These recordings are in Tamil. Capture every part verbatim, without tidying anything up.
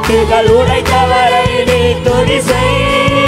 கட்டுகள் உடைத்தவரை நீ துதி செய்.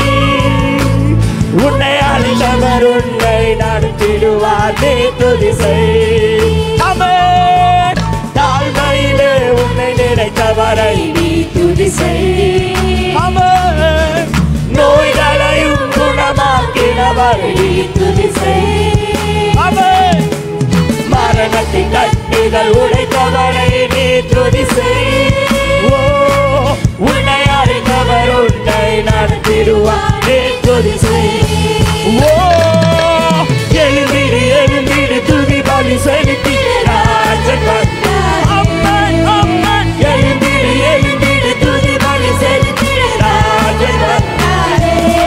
உன்னை அழைத்தவர் உன்னை நடத்திடுவார் நீ துதி செய். ஆமென். தாழ்மையிலே உன்னை நினைத்தவரை நீ துதி செய். ஆமென். நோய்களையும் குணமாக்கினவரை நீ துதி செய். ஆமென். மரணத்தின் கட்டுகள் உடைத்தவரை நீ துதி செய். ஓ உன்னை அழைத்தவர் உன்னை நடத்திடுவார் நீ துதி செய். ஓ எழுந்திடு எழுந்திடு துதி பலி செலுத்தி ராஜன் வந்தார். ஆமென் ஆமென். எழுந்திடு எழுந்திடு துதி பலி செலுத்தி ராஜன் வந்தார்.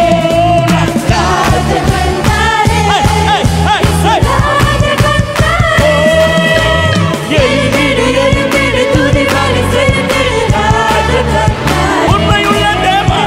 ராஜன் வந்தார். எழுந்திடு எழுந்திடு துதி பலி செலுத்தி ராஜன் வந்தார். உண்மையுள்ள தேவன்.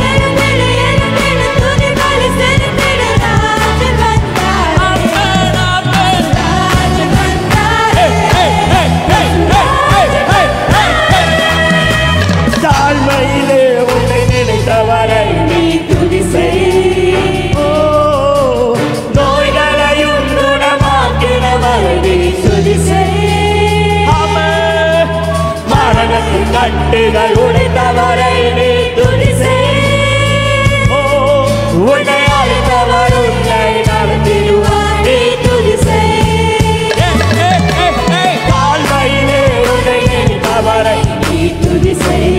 தாழ்மையிலே உன்னை நினைத்தவரை நீ துதி செய். ஓ நோய்களையும் குணமாக்கினவரை நீ துதி செய். ஆமென். மரணத்தின் கட்டுகள் உடைத்தவரை நீ துதி செய். ஓ உன்னை அழைத்தவர் உன்னை நடத்திடுவார் நீ துதி செய். தாழ்மையிலே உன்னை நினைத்தவரை நீ துதி செய்.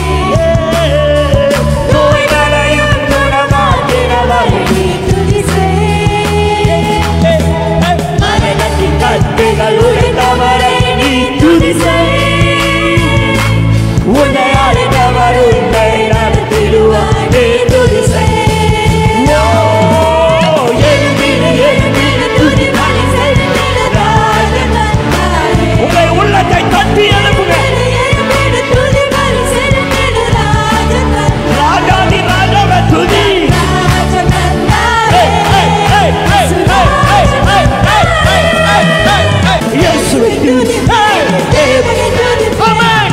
நோய்களையும் குணமாக்கினவரை நீ துதி செய். மரணத்தின் கட்டுகள் உடைத்தவரை நீ துதி செய். உன்னை அழைத்தவர் உன்னை நடத்திடுவார் நீ துதி செய். எழுந்திடு எழுந்திடு துதி பலி செலுத்தி ராஜன் வந்தார். உங்கள் உள்ளத்தை தட்டி எழுப்புங்க. ராஜாதி ராஜாவை துதி. இயேசுவை துதி. ஆமென்.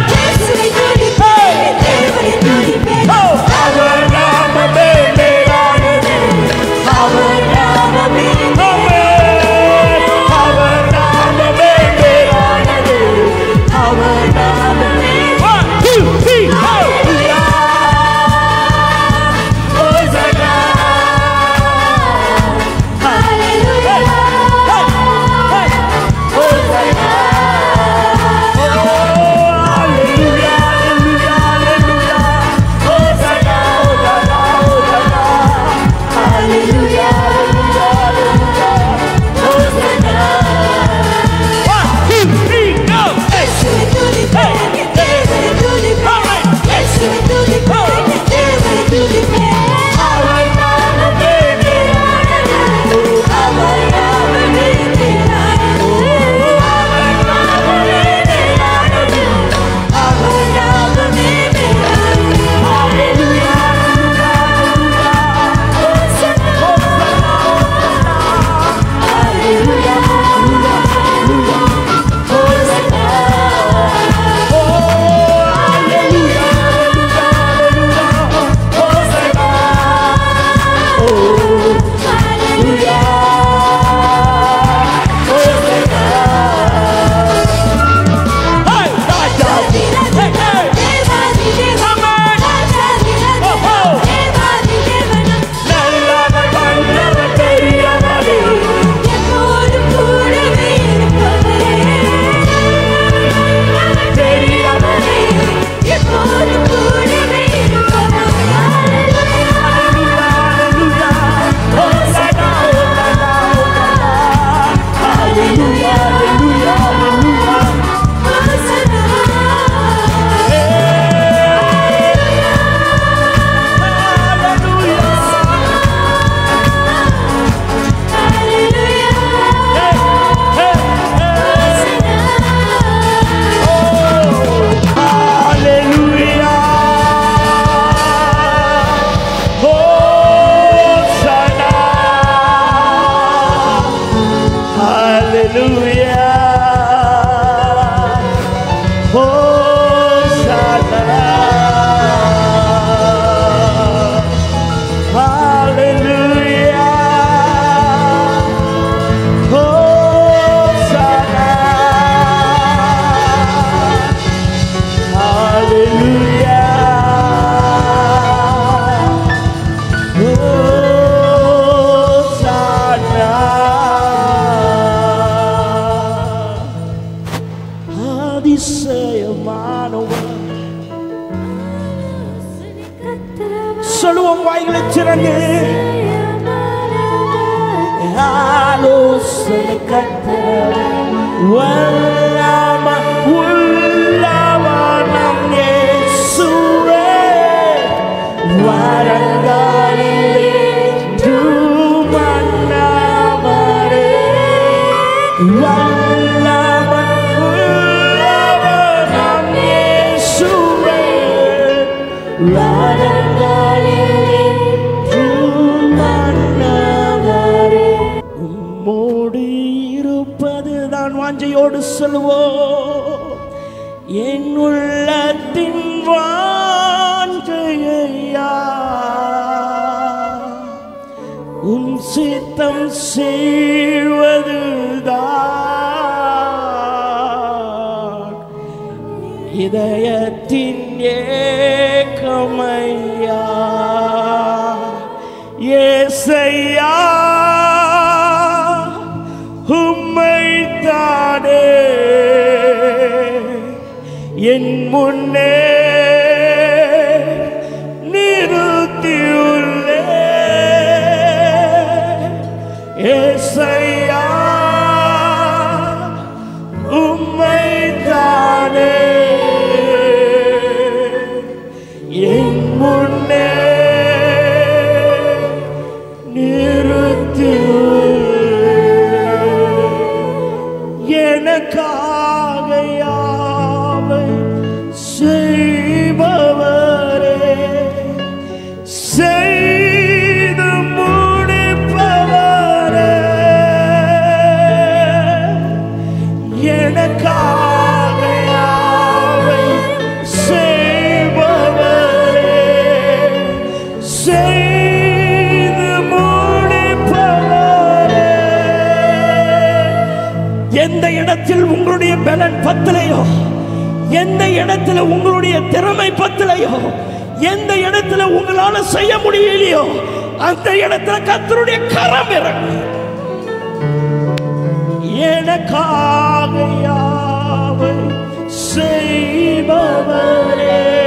அவர் நாமமே மேலானது. அவர் நாமமே. ஆமென். அவர் நாமமே மேலானது. அவர் நாமமே. One, two, three, hallelujah. Hosanna. Hallelujah. Hey, hey. Hosanna. Oh, hallelujah, hallelujah, hallelujah. Hosanna, Hosanna, Hosanna. Hallelujah, hallelujah, hallelujah. Hosanna. One, two, three, go. Hey, hey, hey. அவர் நாமமே மேலானது. அவர் நாமமே மேலானது. அவர் நாமமே மேலானது. அவர் நாமமே மேலானது. ஹல்லேலூயா, ஹல்லேலூயா, ஹோசன்னா, ஹல்லேலூயா, ஹல்லேலூயா, ஹோசன்னா. ஓ ஹல்லேலூயா, ஹல்லேலூயா, ஹோசன்னா. ஓ ஹல்லேலூயா, ஹோசன்னா. Hey, ராஜாதி. Hey, hey. ஆமென். ஓஹோ. நல்லவர் வல்லவர் பெரியவரே. பெரியவரே. ஹல்லேலூயா, ஹல்லேலூயா. ஹோசன்னா, ஹோசன்னா, ஹோசன்னா. ஹல்லேலூயா, ஹல்லேலூயா, ஹல்லேலூயா. Hallelujah. Hosanna. வல்லமை உள்ளவர் நம் இயேசுவே. வரங்களிலே மன்னவரே. வல்லமை உள்ளவர் நம் இயேசுவே. வரங்களிலே மன்னவரே. உம்மோடு இருப்பதுதான் வாஞ்சையோடு சொல்லுவோம். என் உள்ளத்தின் வாஞ்சையா உம் சித்தம் செய்வதுதான் இதயத்தின் ஏக்கமையா. ஏசையா உம்மைத்தானே என் முன்னே நிறுத்தியுள்ளே. ஏசையா உம்மைத்தானே என் முன்னே நிறுத்தியுள்ளே. எனக்காக யாவை செய்பவரே, செய்து முடிப்பவரே. எனக்காக யாவை செய்பவரே, செய்து முடிப்பவரே. எந்த இடத்தில் உங்களுடைய பலன் பத்தலையோ, எந்த இடத்துல உங்களுடைய திறமை பத்தலையோ, எந்த இடத்துல உங்களால செய்ய முடியலையோ, அந்த இடத்துல கர்த்தருடைய கரம் இறங்கும். எனக்காக யாவை செய்பவரே,